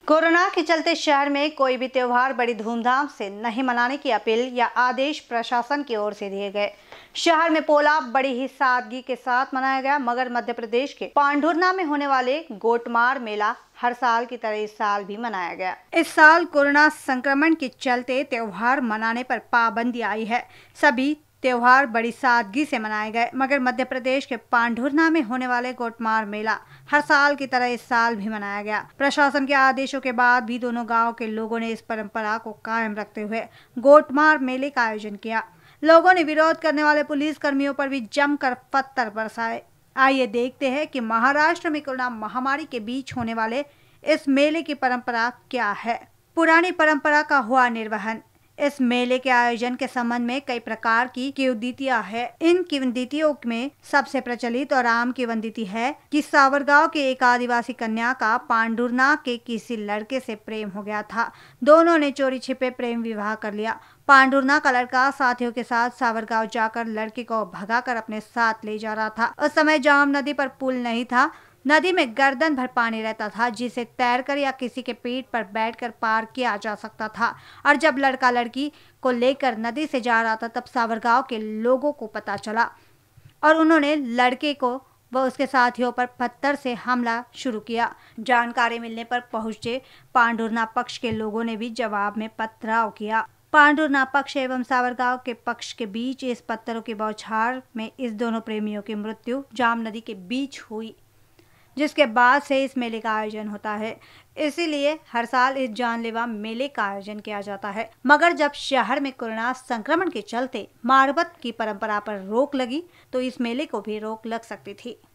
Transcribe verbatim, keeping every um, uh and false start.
Corona के चलते शहर में कोई भी त्योहार बड़ी धूमधाम से नहीं मनाने की अपील या आदेश प्रशासन की ओर से दिए गए। शहर में पोला बड़ी ही सादगी के साथ मनाया गया, मगर मध्य प्रदेश के पांढुर्ना में होने वाले गोटमार मेला हर साल की तरह इस साल भी मनाया गया। इस साल कोरोना संक्रमण के चलते त्योहार मनाने पर पाबंदी आई है। सभी त्योहार बड़ी सादगी से मनाए गए, मगर मध्य प्रदेश के पांढुर्ना में होने वाले गोटमार मेला हर साल की तरह इस साल भी मनाया गया। प्रशासन के आदेशों के बाद भी दोनों गांव के लोगों ने इस परंपरा को कायम रखते हुए गोटमार मेले का आयोजन किया। लोगों ने विरोध करने वाले पुलिस कर्मियों पर भी जमकर पत्थर बरसाए। आइए देखते हैं कि महाराष्ट्र में कोरोना महामारी के बीच होने वाले इस मेले की परंपरा क्या है। पुरानी परंपरा का हुआ निर्वहन। इस मेले के आयोजन के संबंध में कई प्रकार की किंवदंतियां है। इन किंवदंतियों में सबसे प्रचलित और आम किंवदंती है कि सावरगांव के एक आदिवासी कन्या का पांढुर्ना के किसी लड़के से प्रेम हो गया था। दोनों ने चोरी छिपे प्रेम विवाह कर लिया। पांढुर्ना का लड़का साथियों के साथ सावरगांव जाकर लड़के को भगाकर अपने साथ ले जा रहा था। उस समय जाम नदी पर पुल नहीं था। नदी में गर्दन भर पानी रहता था, जिसे तैरकर या किसी के पीठ पर बैठकर पार किया जा सकता था। और जब लड़का लड़की को लेकर नदी से जा रहा था, तब सावरगांव के लोगों को पता चला और उन्होंने लड़के को व उसके साथियों पर पत्थर से हमला शुरू किया। जानकारी मिलने पर पहुंचे पांढुर्ना पक्ष के लोगों ने भी जवाब में पथराव किया। पांढुर्ना पक्ष एवं सावरगांव के पक्ष के बीच इस पत्थरों की बौछार में इस दोनों प्रेमियों की मृत्यु जाम नदी के बीच हुई, जिसके बाद से इस मेले का आयोजन होता है। इसीलिए हर साल इस जानलेवा मेले का आयोजन किया जाता है। मगर जब शहर में कोरोना संक्रमण के चलते मारबत की परंपरा पर रोक लगी, तो इस मेले को भी रोक लग सकती थी।